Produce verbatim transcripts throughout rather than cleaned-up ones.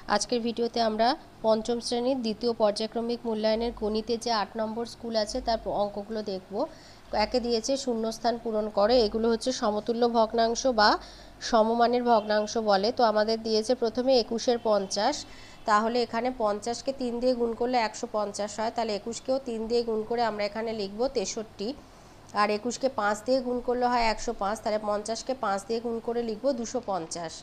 আজকের ভিডিওতে আমরা পঞ্চম শ্রেণীর দ্বিতীয় পর্যায়ক্রমিক মূল্যায়নের গণিতে যে আট নম্বর স্কুল আছে তার অঙ্কগুলো দেখব। একে দিয়েছে শূন্যস্থান পূরণ করে, এগুলো হচ্ছে সমতুল্য ভগ্নাংশ বা সমমানের ভগ্নাংশ বলে। তো আমাদের দিয়েছে প্রথমে একুশের পঞ্চাশ, তাহলে এখানে পঞ্চাশকে তিন দিয়ে গুণ করলে একশো পঞ্চাশ হয়, তাহলে একুশকেও তিন দিয়ে গুণ করে আমরা এখানে লিখব তেষট্টি। আর একুশকে পাঁচ দিয়ে গুণ করলে হয় একশো পাঁচ, তাহলে পঞ্চাশকে পাঁচ দিয়ে গুণ করে লিখব দুশো পঞ্চাশ।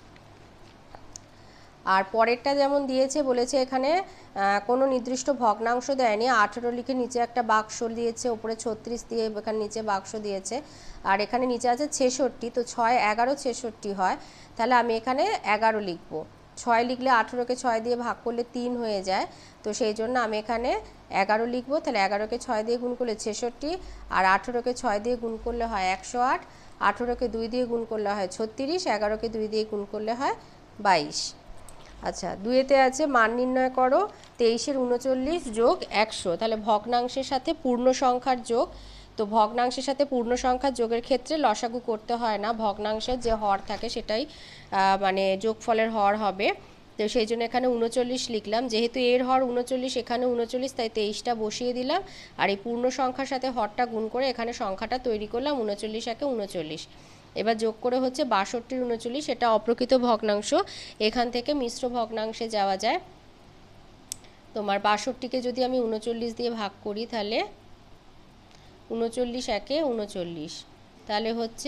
আর পরেরটা যেমন দিয়েছে, বলেছে এখানে কোনো নির্দিষ্ট ভগ্নাংশ দেয়নি, আঠেরো লিখে নিচে একটা বাক্স দিয়েছে, ওপরে ছত্রিশ দিয়ে এখানে নিচে বাক্স দিয়েছে, আর এখানে নিচে আছে ছেষট্টি। তো ছয় এগারো ছেষট্টি হয়, তাহলে আমি এখানে এগারো লিখব। ছয় লিখলে আঠেরোকে ছয় দিয়ে ভাগ করলে তিন হয়ে যায়, তো সেই জন্য আমি এখানে এগারো লিখব। তাহলে এগারোকে ছয় দিয়ে গুণ করলে ছেষট্টি, আর আঠেরোকে ছয় দিয়ে গুণ করলে হয় একশো আট, আঠেরোকে দুই দিয়ে গুণ করলে হয় ছত্রিশ, এগারোকে দুই দিয়ে গুণ করলে হয় বাইশ। আচ্ছা, দুইতে আছে মান নির্ণয় করো তেইশের উনচল্লিশ যোগ একশো। তাহলে ভগ্নাংশের সাথে পূর্ণ সংখ্যার যোগ। তো ভগ্নাংশের সাথে পূর্ণ সংখ্যার যোগের ক্ষেত্রে লসাগু করতে হয় না, ভগ্নাংশের যে হর থাকে সেটাই মানে যোগফলের হর হবে। তো সেই জন্য এখানে উনচল্লিশ লিখলাম, যেহেতু এর হর উনচল্লিশ, এখানে উনচল্লিশ, তাই তেইশটা বসিয়ে দিলাম। আর এই পূর্ণ সংখ্যার সাথে হরটা গুণ করে এখানে সংখ্যাটা তৈরি করলাম, উনচল্লিশ একে উনচল্লিশ। এবার যোগ করে হচ্ছে বাষট্টির উনচল্লিশ, এটা অপ্রকৃত ভগ্নাংশ, এখান থেকে মিশ্র ভগ্নাংশে যাওয়া যায়। তোমার বাষট্টিকে যদি আমি উনচল্লিশ দিয়ে ভাগ করি, তাহলে উনচল্লিশ একে উনচল্লিশ, তাহলে হচ্ছে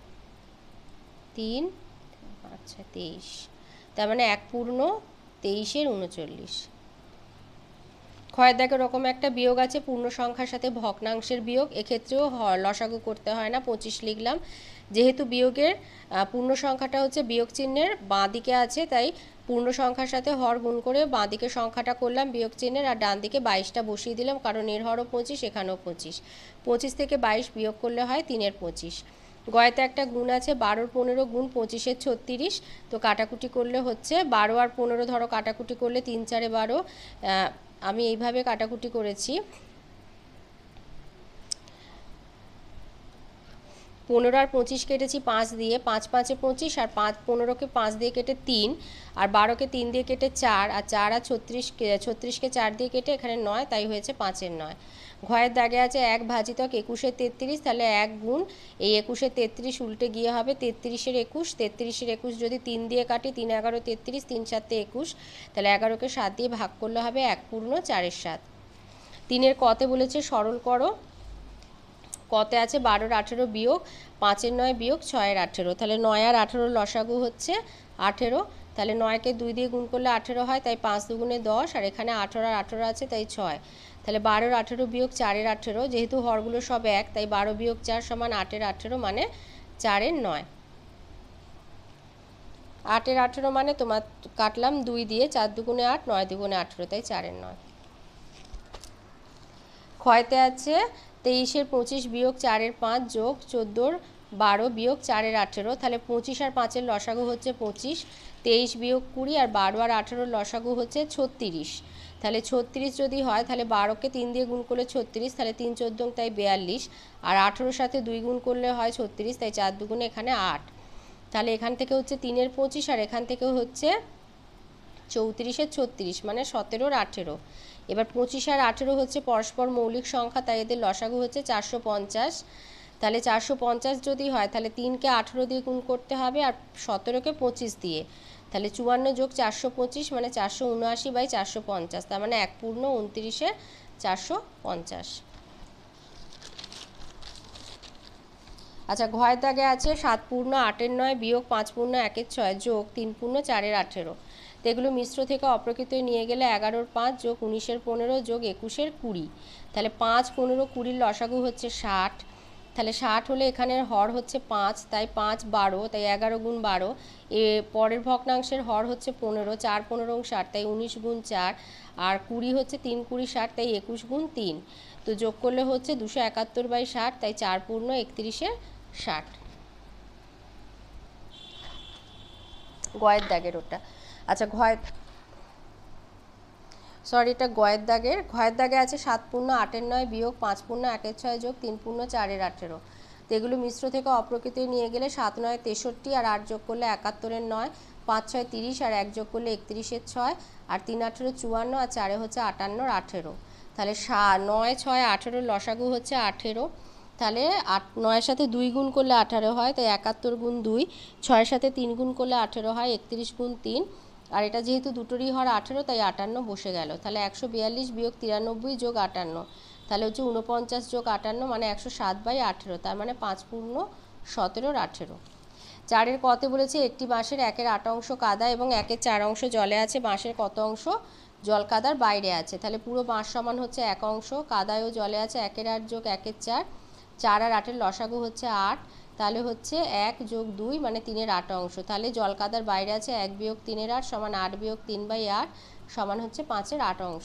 তিন, আচ্ছা তেইশ, তার মানে এক পূর্ণ তেইশের উনচল্লিশ। ক্ষয়ের দাগে রকম একটা বিয়োগ আছে পূর্ণ সংখ্যার সাথে ভগ্নাংশের বিয়োগ, এক্ষেত্রেও লসাগু করতে হয় না, পঁচিশ লিখলাম। যেহেতু বিয়োগের পূর্ণ সংখ্যাটা হচ্ছে বিয়োগ চিহ্নের বাঁ দিকে আছে, তাই পূর্ণ সংখ্যার সাথে হর গুণ করে বাঁ দিকে সংখ্যাটা করলাম বিয়োগ চিহ্নের, আর ডান দিকে বাইশটা বসিয়ে দিলাম, কারণ এর হরও পঁচিশ, এখানেও পঁচিশ। পঁচিশ থেকে বাইশ বিয়োগ করলে হয় তিনের পঁচিশ। গয়েতে একটা গুণ আছে বারোর পনেরো গুণ পঁচিশের ছত্রিশ। তো কাটাকুটি করলে হচ্ছে বারো আর পনেরো, ধরো কাটাকুটি করলে তিন চারে বারো, আমি এইভাবে কাটাকুটি করেছি। পনেরো আর পঁচিশ কেটেছি পাঁচ দিয়ে, পাঁচ পাঁচে পঁচিশ, আর পাঁচ পনেরোকে পাঁচ দিয়ে কেটে তিন, আর বারোকে তিন দিয়ে কেটে চার, আর চার আর ছত্রিশ ছত্রিশকে চার দিয়ে কেটে এখানে নয়, তাই হয়েছে পাঁচের নয়। ঘয়ের দাগে আছে এক ভাজিতক একুশের তেত্রিশ, তাহলে এক গুণ এই একুশের তেত্রিশ উল্টে গিয়ে হবে তেত্রিশের একুশ। তেত্রিশের একুশ যদি তিন দিয়ে কাটি, তিন এগারো তেত্রিশ, তিন সাতে একুশ, তাহলে এগারোকে সাত দিয়ে ভাগ করলে হবে এক পূর্ণ চারের সাত। তিনের কতে বলেছে সরল করো। কতে আছে বারোর আঠেরো বিয়োগ পাঁচের নয় বিয়োগ ছয়ের আঠেরো, তাহলে নয় আর আঠেরোর লসাগু হচ্ছে আঠেরো। তাহলে নয়কে দুই দিয়ে গুণ করলে আঠেরো হয়, তাই পাঁচ দুগুণে দশ, আর এখানে আঠেরো আর আঠেরো আছে, তাই ছয়। তাহলে বারোর আঠেরো বিয়োগ চারের আঠেরো, যেহেতু হরগুলো সব এক, তাই বারো বিয়োগ চার সমান আটের আঠেরো, মানে চারের নয়। আটের আঠেরো মানে তোমার কাটলাম দুই দিয়ে, চার দুগুণে আট, নয় দুগুণে আঠেরো, তাই চারের নয়। ক্ষয়তে আছে তেইশের পঁচিশ বিয়োগ চারের পাঁচ যোগ চোদ্দোর বারো বিয়োগ চারের আঠেরো, তাহলে পঁচিশ আর পাঁচের লসাগু হচ্ছে পঁচিশ। তেইশ বিয়োগ কুড়ি, আর বারো আর আঠেরোর লসাগু হচ্ছে ছত্রিশ। তাহলে ছত্রিশ যদি হয়, তাহলে বারোকে তিন দিয়ে গুণ করলে ছত্রিশ, তাহলে তিন চোদ্দো তাই বিয়াল্লিশ, আর আঠেরোর সাথে দুই গুণ করলে হয় ছত্রিশ, তাই চার দুগুণে এখানে আট। তাহলে এখান থেকে হচ্ছে তিনের পঁচিশ, আর এখান থেকে হচ্ছে চৌত্রিশের ছত্রিশ, মানে সতেরোর আঠেরো। এবার পঁচিশ আর আঠেরো হচ্ছে পরস্পর মৌলিক সংখ্যা, তাই এদের লসাগু হচ্ছে চারশো পঞ্চাশ। তাহলে চারশো পঞ্চাশ যদি হয়, তাহলে তিনকে আঠেরো দিয়ে গুণ করতে হবে, আর সতেরোকে পঁচিশ দিয়ে, তাহলে চুয়ান্ন যোগ চারশো পঁচিশ মানে চারশো উনআশি বাই চারশো পঞ্চাশ, তার মানে এক পূর্ণ উনত্রিশে চারশো পঞ্চাশ। আচ্ছা, ঘয়ের দাগে আছে সাত পূর্ণ আটের নয় বিয়োগ পাঁচ পূর্ণ একের ছয় যোগ তিন পূর্ণ চারের আঠেরো। তো এগুলো মিশ্র থেকে অপ্রকৃত নিয়ে গেলে এগারোর পাঁচ যোগ উনিশের পনেরো যোগ একুশের কুড়ি, তাহলে পাঁচ পনেরো কুড়ির লসাগু হচ্ছে ষাট। তাহলে ষাট হলে এখানের হর হচ্ছে পাঁচ, তাই পাঁচ বারো, তাই এগারো গুণ বারো। এ পরের ভগ্নাংশের হর হচ্ছে পনেরো, চার পনেরো ষাট, তাই উনিশ গুণ চার, আর কুড়ি হচ্ছে তিন কুড়ি ষাট, তাই একুশ গুণ তিন। তো যোগ করলে হচ্ছে দুশো একাত্তর বাই ষাট, তাই চার পূর্ণ একত্রিশে ষাট। গয়ের দাগের ওটা। আচ্ছা, ঘয় সরি এটা গয়ের দাগের। ঘয়ের দাগে আছে সাত পূর্ণ আটের নয় বিয়োগ পাঁচ পূর্ণ একের ছয় যোগ তিন পূর্ণ চারের আঠেরো। তো এগুলো মিশ্র থেকে অপ্রকৃত নিয়ে গেলে সাত নয় তেষট্টি, আর আট যোগ করলে একাত্তরের নয়, পাঁচ ছয় তিরিশ আর এক যোগ করলে একত্রিশের ছয়, আর তিন আঠেরো চুয়ান্ন, আর চারে হচ্ছে আটান্নর আঠেরো। তাহলে সা নয় ছয় আঠেরোর লসাগু হচ্ছে আঠেরো। তাহলে আট নয়ের সাথে দুই গুণ করলে আঠারো হয়, তাই একাত্তর গুণ দুই। ছয়ের সাথে তিন গুণ করলে আঠেরো হয়, একত্রিশ গুণ তিন। আর এটা যেহেতু দুটোরই হর আঠেরো, তাই আটান্ন বসে গেল। তাহলে একশো বিয়াল্লিশ বিয়োগ তিরানব্বই যোগ আটান্ন, তাহলে হচ্ছে উনপঞ্চাশ যোগ আটান্ন মানে একশো সাত বাই আঠেরো, তার মানে পাঁচ পূর্ণ সতেরোর আঠেরো। চারের কতে বলেছে একটি বাঁশের একের আট অংশ কাদা এবং একের চার অংশ জলে আছে, বাঁশের কত অংশ জল কাদার বাইরে আছে। তাহলে পুরো বাঁশ সমান হচ্ছে এক অংশ, কাদায়ও জলে আছে একের আট যোগ একের চার, চার আর আটের লসাগু হচ্ছে আট, তাহলে হচ্ছে এক যোগ দুই মানে তিনের আট অংশ। তাহলে জল কাদার বাইরে আছে এক বিয়োগ তিনের আট সমান আট বিয়োগ তিন বাই আট সমান হচ্ছে পাঁচের আট অংশ।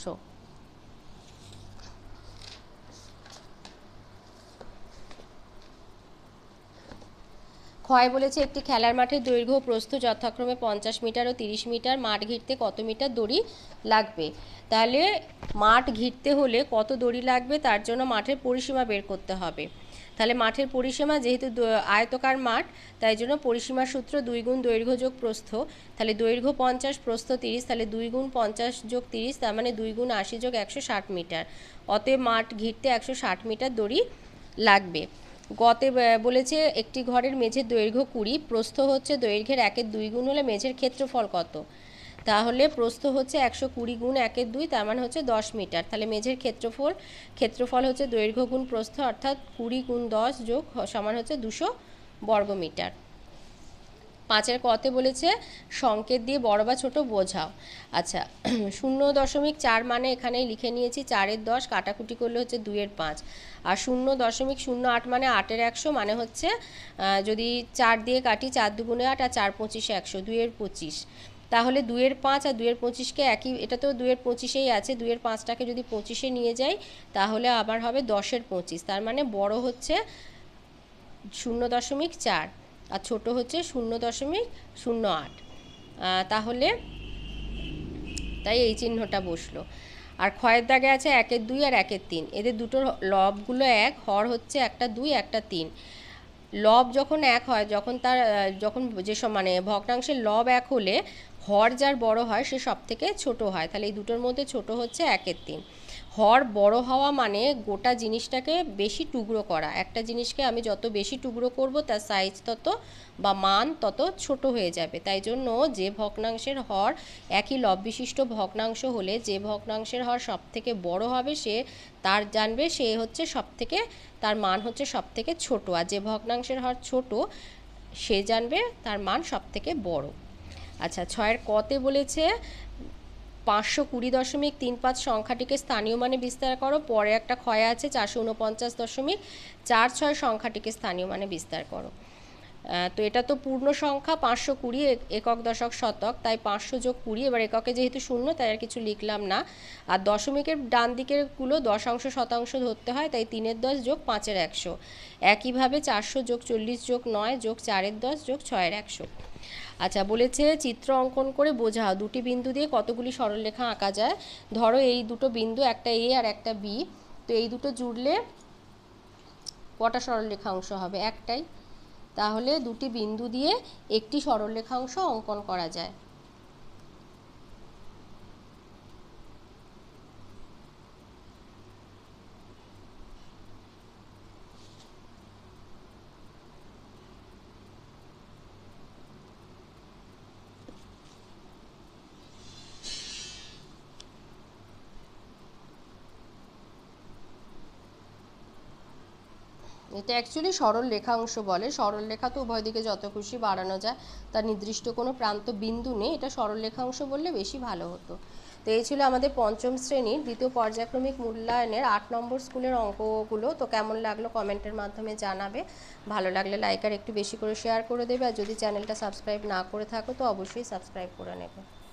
ক্ষয় বলেছে একটি খেলার মাঠের দৈর্ঘ্য প্রস্থ যথাক্রমে পঞ্চাশ মিটার ও তিরিশ মিটার, মাঠ ঘিরতে কত মিটার দড়ি লাগবে। তাহলে মাঠ ঘিরতে হলে কত দড়ি লাগবে তার জন্য মাঠের পরিসীমা বের করতে হবে। তাহলে মাঠের পরিসীমা যেহেতু আয়তকার মাঠ, তাই জন্য পরিসীমার সূত্র দুই গুণ দৈর্ঘ্য যোগ প্রস্থ। তাহলে দৈর্ঘ্য পঞ্চাশ, প্রস্থ তিরিশ, তাহলে দুই গুণ পঞ্চাশ যোগ তিরিশ, তার মানে দুই গুণ আশি যোগ একশো ষাট মিটার। অতএব মাঠ ঘিরতে একশো ষাট মিটার দড়ি লাগবে। গতে বলেছে একটি ঘরের মেঝের দৈর্ঘ্য কুড়ি, প্রস্থ হচ্ছে দৈর্ঘ্যের একের দুই গুণ হলে মেঝের ক্ষেত্রফল কত। তাহলে প্রস্থ হচ্ছে একশো কুড়ি গুণ একের দুই, তার মানে হচ্ছে দশ মিটার। তাহলে মেঝের ক্ষেত্রফল ক্ষেত্রফল হচ্ছে দৈর্ঘ্য গুণ প্রস্থ, অর্থাৎ কুড়ি গুণ দশ যোগ সমান হচ্ছে দুশো বর্গমিটার। পাঁচের কতে বলেছে সংকেত দিয়ে বড় বা ছোট বোঝাও। আচ্ছা, শূন্য দশমিক চার মানে এখানেই লিখে নিয়েছি চারের দশ, কাটাকুটি করলে হচ্ছে দুইয়ের পাঁচ। আর শূন্য দশমিক শূন্য আট মানে আটের একশো, মানে হচ্ছে যদি চার দিয়ে কাটি চার দুগুণে আট আর চার পঁচিশে একশো, দুইয়ের পঁচিশ। তাহলে দুইয়ের পাঁচ আর দুইয়ের পঁচিশকে একই, এটা তো দুইয়ের পঁচিশেই আছে, দুইয়ের পাঁচটাকে যদি পঁচিশে নিয়ে যাই তাহলে আবার হবে দশের পঁচিশ। তার মানে বড় হচ্ছে শূন্য দশমিক চার আর ছোট হচ্ছে শূন্য দশমিক শূন্য আট। তাহলে তাই এই চিহ্নটা বসলো। আর ক্ষয়ের দাগে আছে একের দুই আর একের তিন, এদের দুটোর লবগুলো এক, হর হচ্ছে একটা দুই একটা তিন। লব যখন এক হয়, যখন তার যখন যেসব মানে ভগ্নাংশের লব এক হলে হর যার বড় হয় সে সব থেকে ছোট হয়। তাহলে এই দুটোর মধ্যে ছোট হচ্ছে একের তিন। হর বড় হওয়া মানে গোটা জিনিসটাকে বেশি টুকরো করা। একটা জিনিসকে আমি যত বেশি টুকরো করব তার সাইজ তত বা মান তত ছোট হয়ে যাবে। তাই জন্য যে ভগ্নাংশের হর একই লব বিশিষ্ট ভগ্নাংশ হলে যে ভগ্নাংশের হর সব থেকে বড় হবে সে তার জানবে সে হচ্ছে সব থেকে, তার মান হচ্ছে সব থেকে ছোট। আর যে ভগ্নাংশের হর ছোট সে জানবে তার মান সব থেকে বড়। আচ্ছা, ছয়ের কতে বলেছে পাঁচশো কুড়ি দশমিক তিন পাঁচ সংখ্যাটিকে স্থানীয় মানে বিস্তার করো। পরে একটা ক্ষয় আছে চারশো উনপঞ্চাশ দশমিক চার ছয় সংখ্যাটিকে স্থানীয় মানে বিস্তার করো। তো এটা তো পূর্ণ সংখ্যা পাঁচশো কুড়ি একক দশক শতক, তাই পাঁচশো যোগ কুড়ি, এবার এককে যেহেতু শূন্য তাই আর কিছু লিখলাম না। আর দশমিকের ডান দিকের গুলো দশাংশ শতাংশ ধরতে হয়, তাই তিনের দশ যোগ পাঁচের একশো। একইভাবে চারশো যোগ চল্লিশ যোগ নয় যোগ চারের দশ যোগ ছয়ের একশো। আচ্ছা, বলেছে চিত্র অঙ্কন করে বোঝাও দুটি বিন্দু দিয়ে কতগুলি সরলরেখা আঁকা যায়। ধরো এই দুটো বিন্দু, একটা এ আর একটা বি, তো এই দুটো জুড়লে কটা সরলরেখা অংশ হবে? একটাই। তাহলে দুটি বিন্দু দিয়ে একটি সরলরেখাংশ অঙ্কন করা যায়। এটা অ্যাকচুয়ালি সরল রেখাংশ বলে। সরল রেখা তো উভয় দিকে যত খুশি বাড়ানো যায়, তার নির্দিষ্ট কোনো প্রান্ত বিন্দু নেই, এটা সরল রেখাংশ বললে বেশি ভালো হতো। তো এই ছিল আমাদের পঞ্চম শ্রেণীর দ্বিতীয় পর্যায়ক্রমিক মূল্যায়নের আট নম্বর স্কুলের অঙ্কগুলো। তো কেমন লাগলো কমেন্টের মাধ্যমে জানাবে। ভালো লাগলে লাইক আর একটু বেশি করে শেয়ার করে দেবে, আর যদি চ্যানেলটা সাবস্ক্রাইব না করে থাকো তো অবশ্যই সাবস্ক্রাইব করে নেবে।